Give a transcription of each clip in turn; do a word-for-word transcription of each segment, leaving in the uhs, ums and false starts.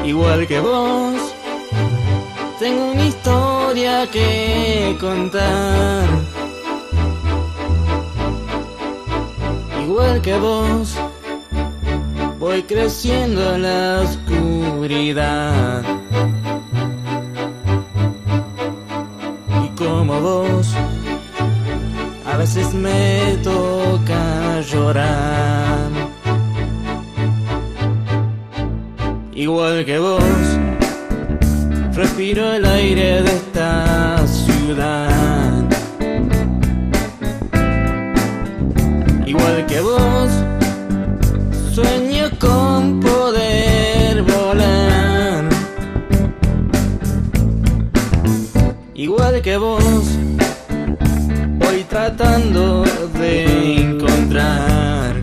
Igual que vos, tengo una historia que contar. Igual que vos, voy creciendo en la oscuridad. Y como vos, a veces me toca llorar. Igual que vos, respiro el aire de esta ciudad. Igual que vos, sueño con poder volar. Igual que vos, voy tratando de encontrar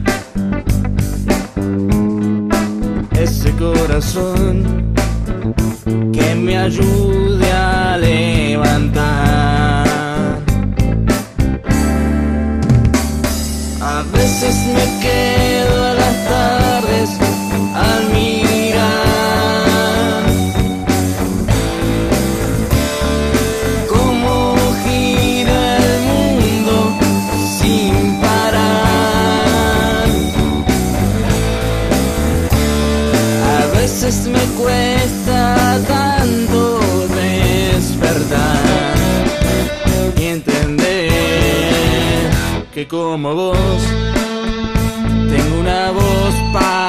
ese corazón que me ayude a levantar. A veces me quedo a las tardes al mirar cómo gira el mundo sin parar. A veces me cuesta tanto despertar y entender que como vos tengo una voz para